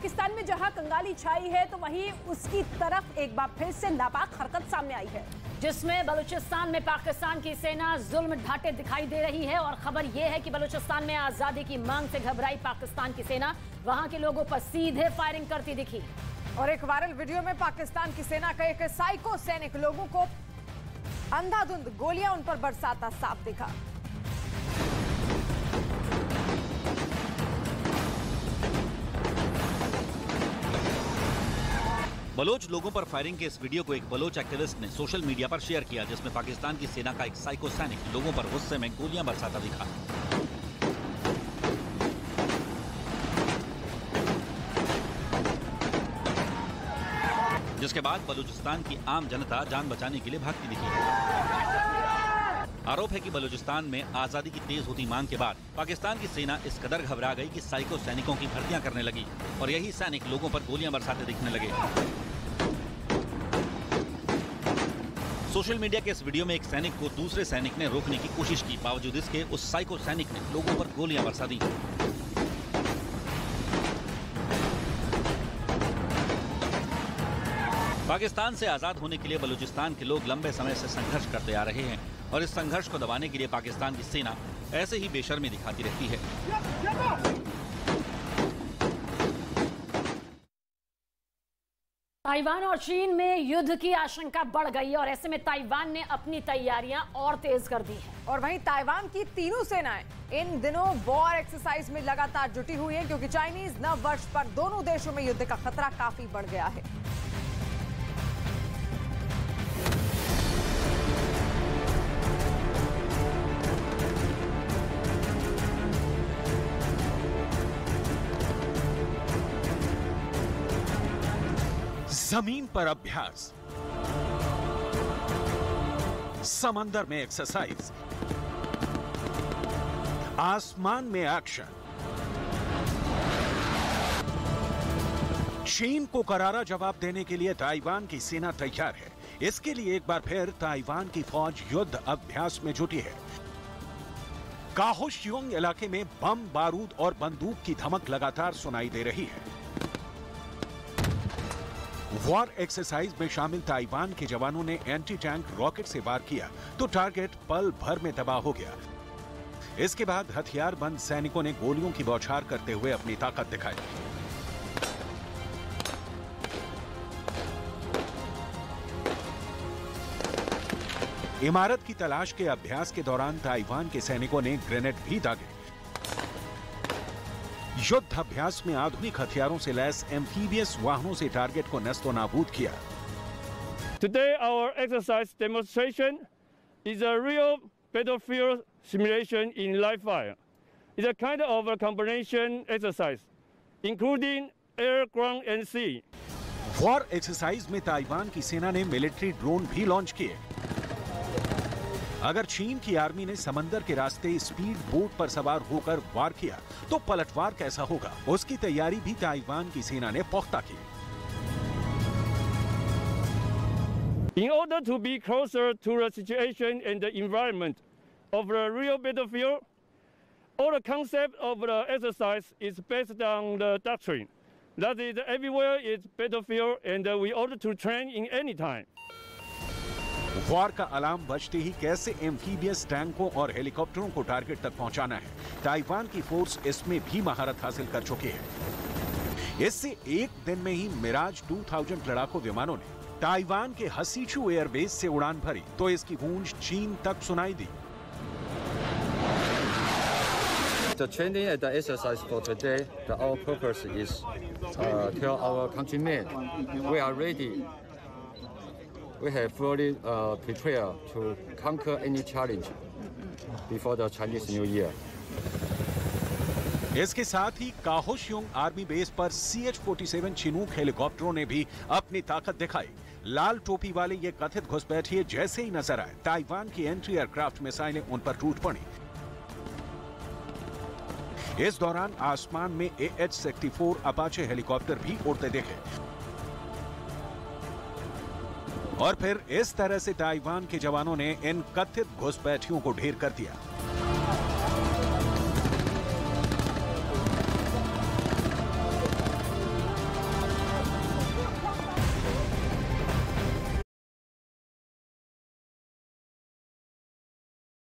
पाकिस्तान में जहां कंगाली छाई है तो वहीं उसकी तरफ एक बार फिर से नापाक हरकत सामने आई है, जिसमें बलूचिस्तान में पाकिस्तान की सेना जुल्म ढाते दिखाई दे रही है। और खबर यह है कि बलूचिस्तान में आजादी की मांग से घबराई पाकिस्तान की सेना वहां के लोगों पर सीधे फायरिंग करती दिखी। और एक वायरल वीडियो में पाकिस्तान की सेना का एक साइको सैनिक लोगों को अंधाधुंध गोलियां उन पर बरसाता साफ दिखा। बलोच लोगों पर फायरिंग के इस वीडियो को एक बलोच एक्टिविस्ट ने सोशल मीडिया पर शेयर किया, जिसमें पाकिस्तान की सेना का एक साइको सैनिक लोगों पर गुस्से में गोलियां बरसाता दिखा। जिसके बाद बलूचिस्तान की आम जनता जान बचाने के लिए भागती दिखी। आरोप है कि बलूचिस्तान में आजादी की तेज होती मांग के बाद पाकिस्तान की सेना इस कदर घबरा गई कि साइको सैनिकों की भर्तियां करने लगी और यही सैनिक लोगों पर गोलियां बरसाते दिखने लगे। सोशल मीडिया के इस वीडियो में एक सैनिक को दूसरे सैनिक ने रोकने की कोशिश की, बावजूद इसके उस साइको सैनिक ने लोगों पर गोलियां बरसा दी। पाकिस्तान से आजाद होने के लिए बलूचिस्तान के लोग लंबे समय से संघर्ष करते आ रहे हैं और इस संघर्ष को दबाने के लिए पाकिस्तान की सेना ऐसे ही बेशर्मी दिखाती रहती है। ताइवान और चीन में युद्ध की आशंका बढ़ गई और ऐसे में ताइवान ने अपनी तैयारियां और तेज कर दी हैं। और वहीं ताइवान की तीनों सेनाएं इन दिनों वॉर एक्सरसाइज में लगातार जुटी हुई हैं, क्योंकि चाइनीज नव वर्ष पर दोनों देशों में युद्ध का खतरा काफी बढ़ गया है। जमीन पर अभ्यास, समंदर में एक्सरसाइज, आसमान में एक्शन। चीन को करारा जवाब देने के लिए ताइवान की सेना तैयार है। इसके लिए एक बार फिर ताइवान की फौज युद्ध अभ्यास में जुटी है। काहोशियोंग इलाके में बम, बारूद और बंदूक की धमक लगातार सुनाई दे रही है। वॉर एक्सरसाइज में शामिल ताइवान के जवानों ने एंटी टैंक रॉकेट से वार किया तो टारगेट पल भर में तबाह हो गया। इसके बाद हथियारबंद सैनिकों ने गोलियों की बौछार करते हुए अपनी ताकत दिखाई। इमारत की तलाश के अभ्यास के दौरान ताइवान के सैनिकों ने ग्रेनेड भी दागे। युद्ध अभ्यास में आधुनिक हथियारों से लैस एम्फीबियस वाहनों से टारगेट को नस्तो नाबूद किया। Today our exercise demonstration is a real battlefield simulation in live fire. It's a kind of a combination exercise, including air, ground and sea. War exercise में ताइवान की सेना ने मिलिट्री ड्रोन भी launch किए। अगर चीन की आर्मी ने समंदर के रास्ते स्पीड बोट पर सवार होकर वार किया तो पलटवार कैसा होगा, उसकी तैयारी भी ताइवान की सेना ने पुख्ता की। In order to be closer to the situation and the environment of the real battlefield, all the concept of the exercise is based on the doctrine that is everywhere is battlefield and we ought to train in any time. War का alarm बजते ही कैसे amphibious टैंकों और हेलीकॉप्टरों को target तक पहुंचाना है, ताइवान की फोर्स इसमें भी महारत हासिल कर चुकी है। इससे एक दिन में ही मिराज 2000 लड़ाकू विमानों ने ताइवान के हसीचू एयरबेस से उड़ान भरी तो इसकी गूंज चीन तक सुनाई दी। The training and the exercise for today, our purpose is tell our countrymen we are ready. We have fully prepared to conquer any challenge before the Chinese New Year. इसके साथ ही काहोशियोंग आर्मी बेस पर CH-47 Chinook हेलीकॉप्टरों ने भी अपनी ताकत दिखाई। लाल टोपी वाले ये कथित घुसपैठिए जैसे ही नजर आए, ताइवान की एंटी एयरक्राफ्ट मिसाइलें उन पर टूट पड़ी। इस दौरान आसमान में AH-64 अपाचे हेलीकॉप्टर भी उड़ते दिखे और फिर इस तरह से ताइवान के जवानों ने इन कथित घुसपैठियों को ढेर कर दिया।